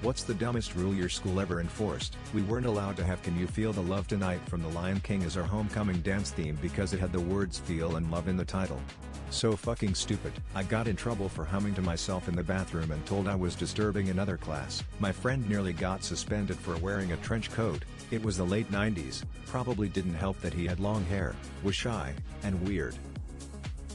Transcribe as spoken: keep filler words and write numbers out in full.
What's the dumbest rule your school ever enforced? We weren't allowed to have Can You Feel the Love Tonight from The Lion King as our homecoming dance theme because it had the words feel and love in the title. So fucking stupid. I got in trouble for humming to myself in the bathroom and told I was disturbing another class. My friend nearly got suspended for wearing a trench coat. It was the late nineties, probably didn't help that he had long hair, was shy, and weird.